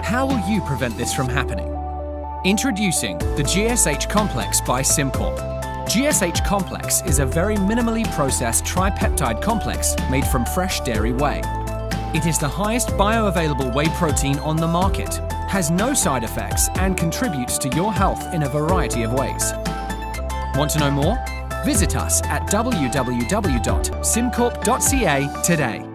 How will you prevent this from happening? Introducing the GSH Complex by SimCorp. GSH Complex is a very minimally processed tripeptide complex made from fresh dairy whey. It is the highest bioavailable whey protein on the market, has no side effects, and contributes to your health in a variety of ways. Want to know more? Visit us at www.simcorp.ca today.